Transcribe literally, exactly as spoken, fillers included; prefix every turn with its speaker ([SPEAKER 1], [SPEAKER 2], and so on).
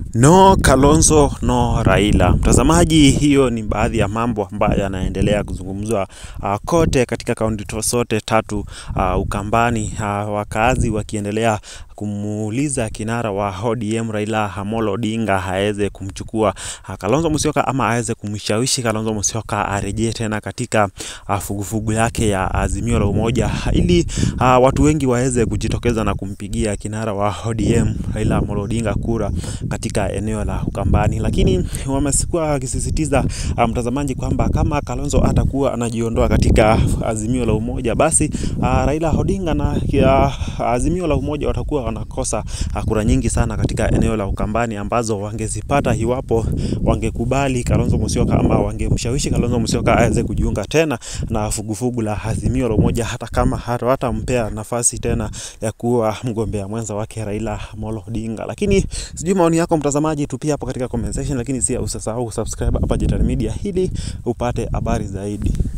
[SPEAKER 1] No Kalonzo, no Raila. Mtazamaji, hiyo ni baadhi ya mambo ambayo yanaendelea kuzungumzwa uh, kote katika kaunti zote tatu uh, Ukambani, uh, wakazi wakiendelea kumuuliza kinara wa O D M Raila Amolo Odinga aweze kumchukua uh, Kalonzo Musyoka ama aweze kumshawishi Kalonzo Musyoka arejee tena katika uh, fugufugu yake ya Azimio la Umoja, ili uh, watu wengi waweze kujitokeza na kumpigia kinara wa O D M Raila Amolo Odinga kura katika eneo la Ukambani. Lakini wamesikuwa wakisisitiza mtazamaji kwamba kama Kalonzo atakuwa anajiondoa katika Azimio la Umoja, basi uh, Raila Odinga na uh, Azimio la Umoja watakuwa wanakosa uh, kura nyingi sana katika eneo la Ukambani ambazo wangezipata iwapo wangekubali Kalonzo Musyoka ama wangemshawishi Kalonzo Musyoka aweze kujiunga tena na fugufugu la Azimio la Umoja, hata kama hatampea nafasi tena ya kuwa mgombea mwenza wake Raila Amolo Odinga. Lakini sijui maoni yako mtazamaji, tupia hapo katika comment section, lakini si usisahau subscribe hapa Jitan Media ili upate habari zaidi.